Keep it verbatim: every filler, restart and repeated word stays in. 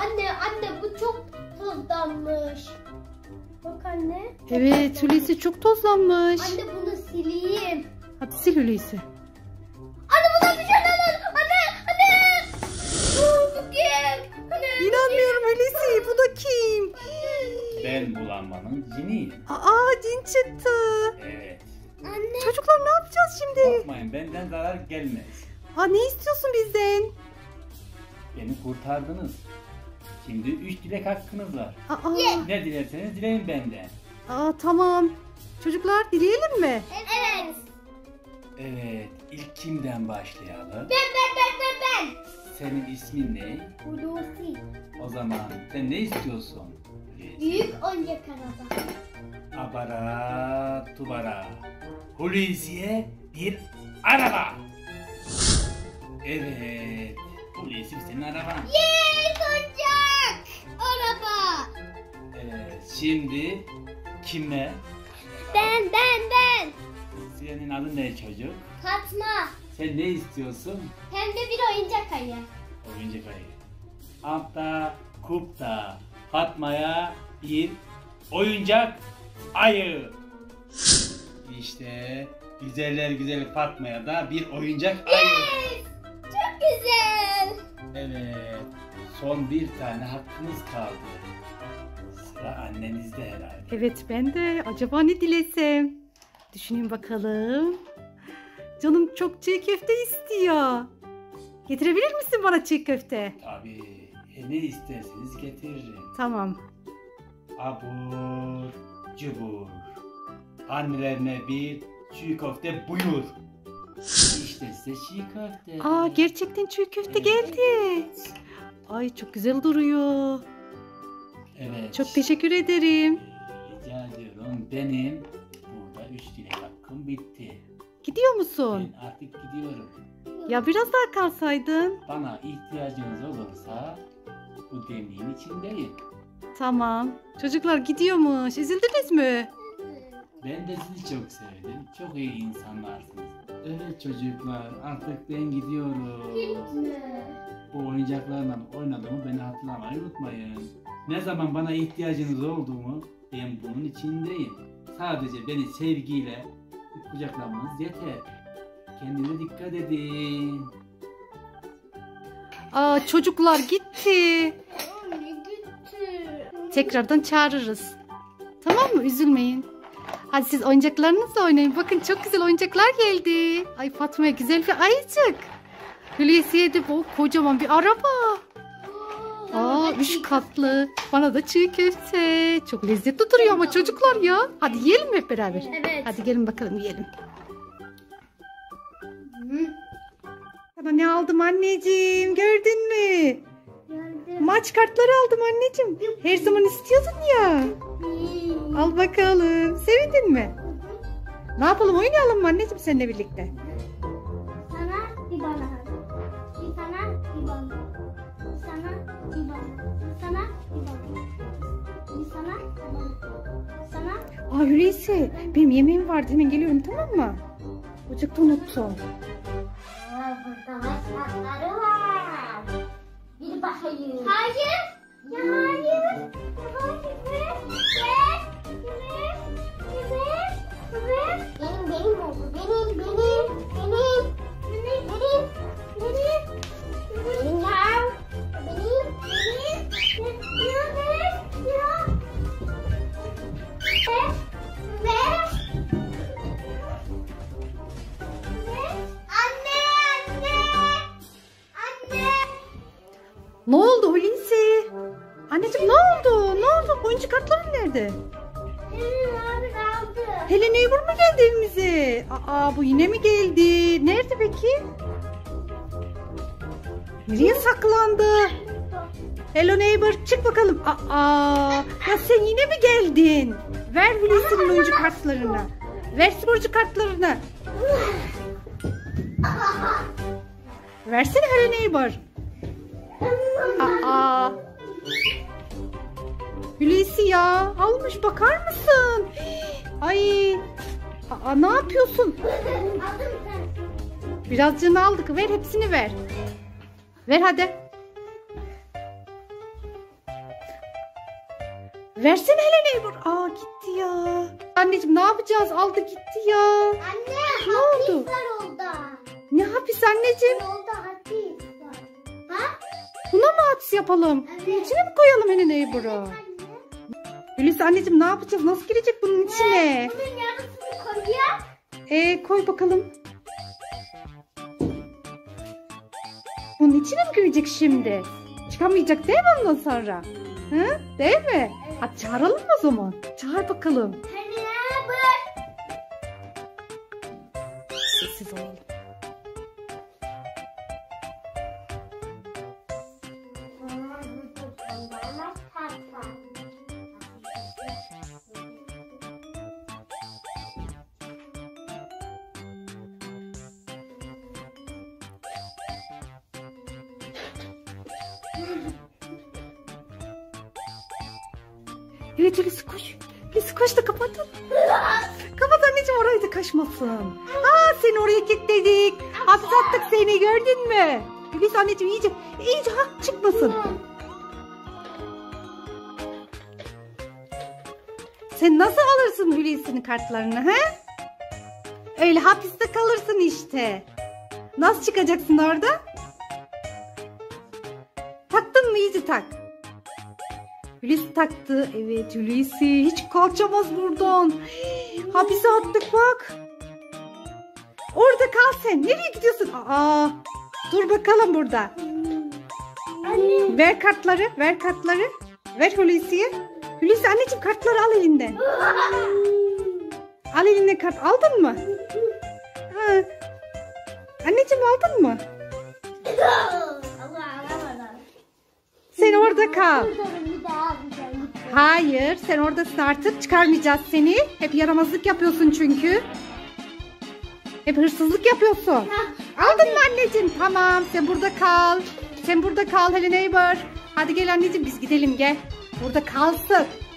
Anne anne bu çok tozlanmış. Bak anne. Evet Hulusi çok tozlanmış. Anne bunu sileyim. Hadi sil Hulusi. Anne bu da bir şey olur. Anne anne. Bu, bu kim? Anne, İnanmıyorum Hulusi, bu da kim? Ben bulanmanın ciniyim. Aa, cin çıktı. Evet. Anne. Çocuklar ne yapacağız şimdi? Korkmayın, benden zarar gelmez. Ha, ne istiyorsun bizden? Beni kurtardınız. Şimdi üç dilek hakkınız var. Aa, Ne dilerseniz dileyin benden. aa tamam. Çocuklar dileyelim mi? Evet. Evet, ilk kimden başlayalım? Ben ben ben ben ben. Senin ismin ne? Hulusi. O zaman sen ne istiyorsun? Büyük oyuncak araba. Abara tubara. Hulusi'ye bir araba. Evet. Hulusi senin araban. Yes oyuncak araba. Evet. Şimdi kime? Ben ben ben. Senin adın ne çocuk? Fatma. Sen ne istiyorsun? Hem de bir oyuncak ayı. Oyuncak ayı. Altta kupta Fatma'ya bir oyuncak ayı. İşte güzeller güzeli Fatma'ya da bir oyuncak ayı. Yes. Çok güzel. Evet. Son bir tane hakkımız kaldı. Sıra annenizde herhalde. Evet, ben de acaba ne dilesem? Düşüneyim bakalım. Canım çok çiğ köfte istiyor. Getirebilir misin bana çiğ köfte? Tabii. E, ne isterseniz getiririm. Tamam. Abur cubur. Annelerine bir çiğ köfte buyur. İşte size çiğ köfte. Aa, gerçekten çiğ köfte Evet. geldi. Ay, çok güzel duruyor. Evet. Çok teşekkür ederim. Rica ediyorum. Benim burada üç dilek hakkım bitti. Gidiyor musun? Ben artık gidiyorum. Ya biraz daha kalsaydın. Bana ihtiyacınız olursa bu demliğin içindeyim. Tamam. Çocuklar gidiyormuş. Üzüldünüz mü? Ben de sizi çok sevdim. Çok iyi insanlarsınız. Evet çocuklar, artık ben gidiyorum. Bu oyuncaklarla oynadığımı beni hatırlamayı unutmayın. Ne zaman bana ihtiyacınız olduğumu ben bunun içindeyim. Sadece beni sevgiyle kucaklamanız yeter. Kendinize dikkat edin. Aa, çocuklar gitti. Anne gitti. Tekrardan çağırırız. Tamam mı? Üzülmeyin. Hadi siz oyuncaklarınızla oynayın. Bakın çok güzel oyuncaklar geldi. Ay Fatma'ya güzel bir ayıcık. Hulusi'ye de bu kocaman bir araba. Aa, üç katlı. Bana da çiğ köfte. Çok lezzetli duruyor ama çocuklar ya. Hadi yiyelim mi hep beraber? Evet. Hadi gelin bakalım yiyelim. Sana ne aldım anneciğim? Gördün mü? Gördüm. Maç kartları aldım anneciğim. Her zaman istiyordun ya. Al bakalım. Sevindin mi? Ne yapalım, oynayalım mı anneciğim seninle birlikte? Sana bir bana. Bir sana bir bana. Bir sana bir bana. Bir sana bir bana. Bir sana bir bana. Sana. Aa Hulusi, benim yemeğim vardı, hemen geliyorum, tamam mı? Ocakta unuttum. Aa, burada maskotları var. Bir bakayım. Hayır. Ya hayır. Hayır. Ver. Ver. Ver. Ver. Benim benim oldu. Benim benim. Benim. Benim. Benim. Benim. Benim ya. Benim. Benim. Ya ver. Ya. Ver. Ver. Anne, anne, anne. Ne oldu Hulusi? Anneciğim ne oldu? Ne oldu? Oyuncak kartların nerede? Senin abi aldı. Hello Neighbor mu geldi evimize? Aa, bu yine mi geldi? Nerede peki? Nereye saklandı? Hello Neighbor, çık bakalım. Aa, ya sen yine mi geldin? Ver Hulusi'nin oyuncak kartlarını. Ver sporcu kartlarını. Versene Hello Neighbor. Aa. Hulusi ya, almış, bakar mısın? Ay. Aa, ne yapıyorsun? Aldım sen. Birazcını aldık. Ver, hepsini ver. Ver hadi. Versene Helena Ebru. Aa gitti ya. Anneciğim ne yapacağız? Aldı gitti ya. Anne, Ne hapis oldu? var orada. Ne hapis anneciğim? Orada hapis var. Ha? Buna mı hapis yapalım? Evet. Bunun içine mi koyalım Helena Ebru? Anne. Hulusi anneciğim ne yapacağız? Nasıl girecek bunun içine? Bunun yarısını koyuyor. Ee, koy bakalım. Bunun içine mi girecek şimdi? Çıkamayacak değil mi ondan sonra? Hı? Değil mi? Hadi çağıralım o zaman. Çağır bakalım. Helena Ebru. Sessiz olalım. Evet Hulusi koş. Hulusi koş da kapatın. Kapat anneciğim orayı da kaçmasın. Aa seni oraya kilitledik. Hapse attık seni gördün mü? Hulusi anneciğim iyice iyice ha çıkmasın. Sen nasıl alırsın Hulusi'nin kartlarını ha? Öyle hapiste kalırsın işte. Nasıl çıkacaksın orada? Taktın mı iyice tak. Hulusi taktı. Evet Hulusi hiç kaçamaz buradan. Hapise attık bak. Orada kal sen. Nereye gidiyorsun? Aa, dur bakalım burada. Anne. Ver kartları. Ver kartları. Ver Hulusi'ye. Hulusi anneciğim kartları al elinden. Al eline kart. Aldın mı? Ha. Anneciğim aldın mı? Allah alamadım. Sen orada kal. Buradan bir daha alacağım. Hayır, sen oradasın artık. Çıkarmayacağız seni. Hep yaramazlık yapıyorsun çünkü. Hep hırsızlık yapıyorsun. Aldın mı anneciğim? Tamam, sen burada kal. Sen burada kal Helena Ebru. Hadi gel anneciğim biz gidelim gel. Burada kalsın.